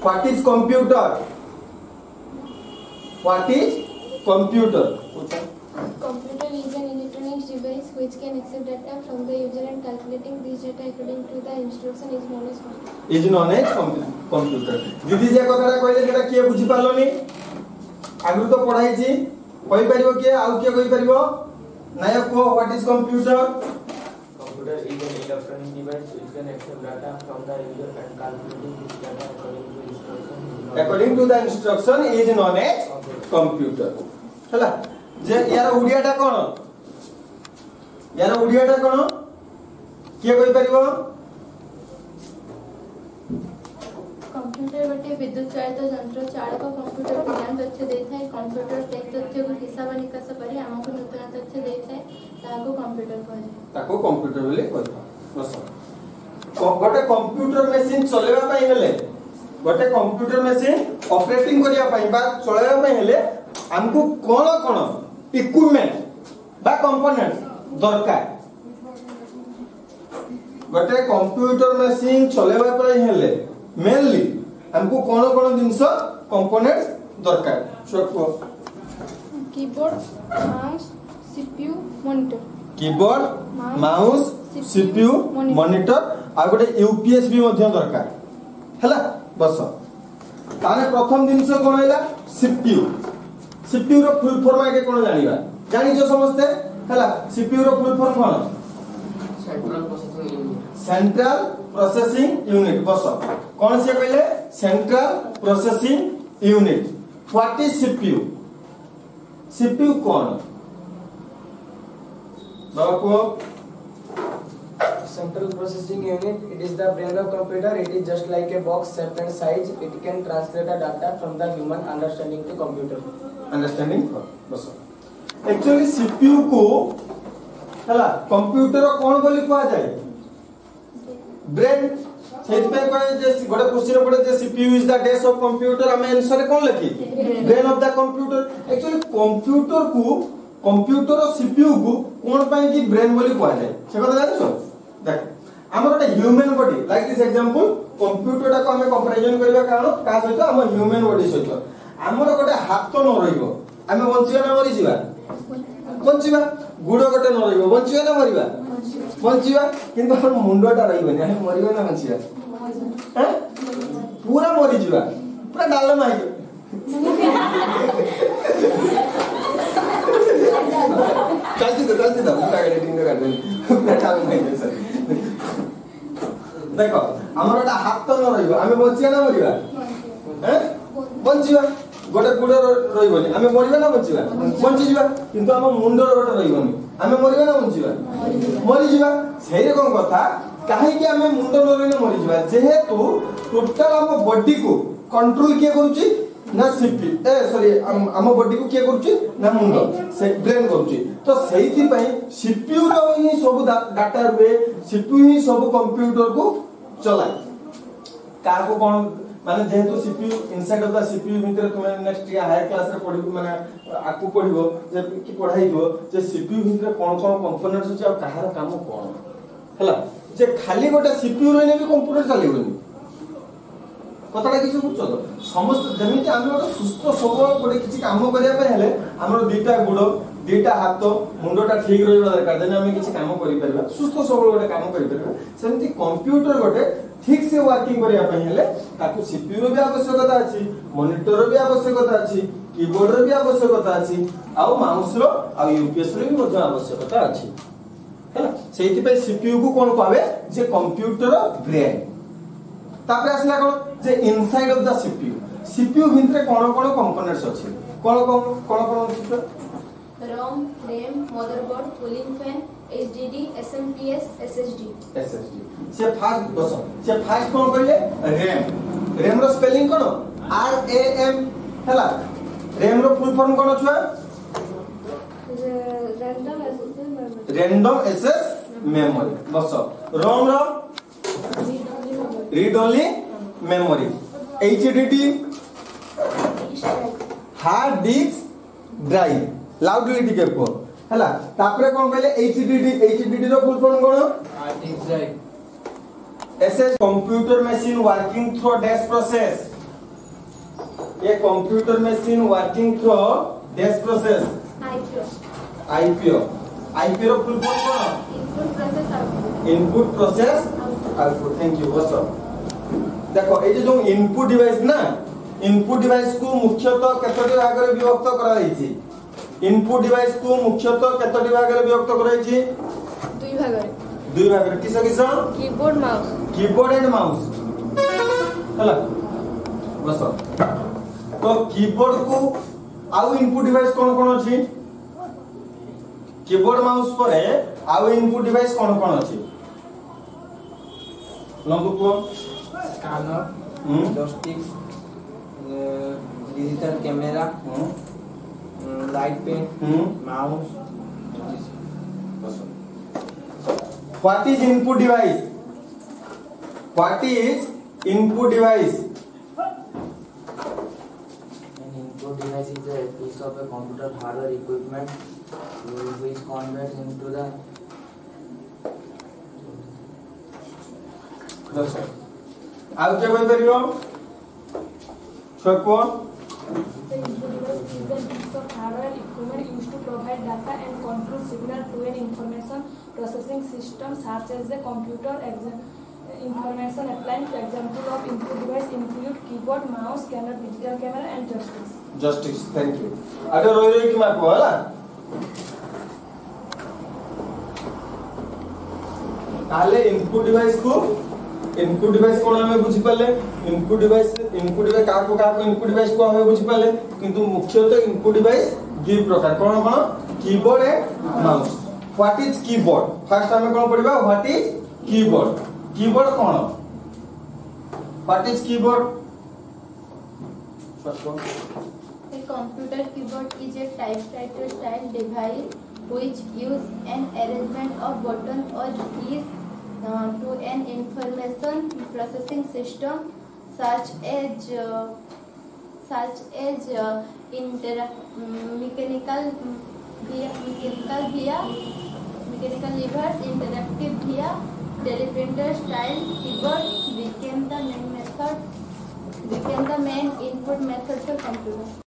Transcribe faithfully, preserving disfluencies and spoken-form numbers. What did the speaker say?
What is computer what is computer Computer is an electronic device which can accept data from the user and calculating this data according to the instruction is known as computer. is known as computer दीदी जे कथाटा कहले जेटा किए बुझी पालोनी आगु तो पढ़ाई छी कहि परिबो के आउ के कहि परिबो नायक को what is computer Computer is an electronic device which can accept data from the user and calculating this data according to instruction is known according to the instruction is known as as computer हला जे यार उडियाटा कोन यार उडियाटा कोन के कहि परिबो computer गोटे विद्युत चालित यंत्र चालक कंप्यूटर को ज्ञान तथ्य देता है कंप्यूटर से तथ्य को हिसाब निकास करी हमको नूतन तथ्य देता है ताको कंप्यूटर कहै ताको कंप्यूटर बोले कहता बस गोटे कंप्यूटर मशीन चलेबा पई हेले गोटे कंप्यूटर मशीन ऑपरेटिंग करिया पई बा चलेबा पई हेले हमको कोन कोन इक्विपमेंट बा कंपोनेंट्स दरकार गोटे कंप्यूटर मशीन चलेबा पई हेले मेनली हमको कोन कोन जिंस कंपोनेंट्स दरकार सबको keyboard mouse CPU monitor keyboard mouse CPU monitor आ गोटे यूपीएस भी मध्य दरकार हैला बस ताने प्रथम जिंस कोन हैला सीपीयू सीपीयू रो फुल फॉर्म आके कोन जानिबा जानि जो समझते हैला सीपीयू रो फुल फॉर्म कोन central processing unit central processing unit बस कौन से कहले central processing unit what is CPU CPU कौन बाबा को Central processing unit, it is the brain of computer. It is just like a box, shape and size. It can translate the data from the human understanding to computer. Understanding बस actually CPU को हला computer कोन बोली कहा जाय brain सेत पे कहे जे गोटे question पड़े जे सीपीयू इज द डेस ऑफ कंप्यूटर हम आंसर कोन लिखी brain of the computer actually computer को कंप्यूटर और सीपीयू को कोन पई की ब्रेन बोली कहा जाय से কথা জানো देख हमर गोटे human body like this example computer टा को हम कंपैरिजन करबा कारण का सहित हम ह्यूमन बॉडी सहित हमर गोटे हाथ न रहिबो हमें बंचिबा ना मरि जीवा बंचिबा गुडो गोटे न रहिबो बंचिबा ना मरिबा बंचिबा किंतु हमर मुंडोटा रहिबो नहीं मरिबो ना बंचिबा हैं पूरा मरि जीवा पूरा डाल माइ चलती तो चलती तो पूरा एडिटिंग कर दे पूरा डाल माइ सर देखो हमर गोटे हाथ न रहिबो हमें बंचिबा ना मरिबा हैं बंचिबा गोटे गुड़ रहिबनी आमे मरिबा ना बंचिबा बंची जीवा किंतु हम मुंडर गोटे रहिबनी आमे मरिबा ना बंचिबा मरि जीवा सेही रकम कथा काहे कि आमे मुंड न रहिने मरि जीवा जेहेतु टोटल हम बॉडी को कंट्रोल के करूची ना सीपी ए सॉरी हम बॉडी को के करूची ना मुंड से ब्रेन करूची तो सेही पई सीपीयू रो ही सब डाटा रुए सीपीयू ही सब कंप्यूटर को चलाए का को कोन माने जेहेतु CPU inside of the CPU भीतर तुम नेक्स्ट या हायर क्लास रे पढिबो माने आकु पढिबो जे कि पढाइबो जे सीपीयू भीतर कोन कोन कंपोनेंट्स अछि आ कहार काम कोन हला जे खाली गोटे सीपीयू रहने भी कंप्यूटर चलेबोनी कतटा किछु बुझछो तो समस्त जेमिति हम गोटे सुस्त सबल गोटे किछि काम करिया पे हेले हमर दुईटा गुडो दुईटा हाथ मुंडटा ठीक रहबा दरकार जेने हम किछि काम करि परबा सुस्त सबल गोटे काम करि परबा सेमति कंप्यूटर गोटे ठीक से वर्किंग करिया पे हेले ताकू सीपीयू रो भी आवश्यकता अछि मॉनिटर रो भी आवश्यकता अछि कीबोर्ड रो भी आवश्यकता अछि आ माउस रो आ यूपीएस रो भी मध्य आवश्यकता अछि हैला सेति पे सीपीयू को कोन कहबे जे कंप्यूटर ब्रेन तापर आसला कोन जे inside of the CPU CPU भितरे कोन कोन कंपोनेंट्स अछि कोन कोन कोन कोन अछि ROM RAM motherboard cooling fan HDD SMPS SSD SSD से फास्ट बस से फास्ट कोन कहले रैम रैम रो स्पेलिंग कोन आर ए एम हैला रैम रो फुल फॉर्म कोन छुआ random access memory random access memory बस रोम रो read only memory HDD hard disk drive loudly टिके को हैला तापरे कोन कहले एचडीडी एचडीडी रो फुल फॉर्म कोन hard disk drive SS computer machine working through dash process a computer machine working through this process IPO IPO IPO full form कोन input process output input process output thank you बस देखो ए जो input device ना input device को मुख्यतः केतोटी भाग रे विभक्त करा जायछि इनपुट डिवाइस को मुख्यतः केतोटी भाग रे विभक्त करा जायछि दुई भाग रे दुई भाग रे किस किस keyboard mouse keyboard and mouse हला बस तो कीबोर्ड को आउ इनपुट डिवाइस कोन कोन अछि कीबोर्ड माउस परे आउ इनपुट डिवाइस कोन कोन अछि लंबु को scanner joystick digital camera light pen mouse What is input device? What is input device? An input device is a piece of a computer hardware equipment which converts into the That's right. आउ के कोई करियो छको The input device is a piece of hardware equipment used to provide data and control signal to an information processing system such as a computer. Information appliance example of input device include keyboard, mouse, scanner, digital camera, and joysticks. Joysticks, thank you. आगे रोई रोई की mark होला ताले input device को input device कोन हमें बुझी पाले इनपुट डिवाइस इनपुट डिवाइस का को का को इनपुट डिवाइस को हमें बुझी पाले किंतु मुख्यतः इनपुट डिवाइस दु प्रकार कोन कोन keyboard and mouse what is keyboard first हमें कोन पढ़िबा व्हाट इज कीबोर्ड कीबोर्ड कोन what is keyboard A computer keyboard is a typewriter style device which uses an arrangement of buttons or keys uh, to an information processing system such as uh, such as uh, inter mechanical via mechanical via mechanical levers interactive via teleprinter style keyboard became the main method became the main input method for computer.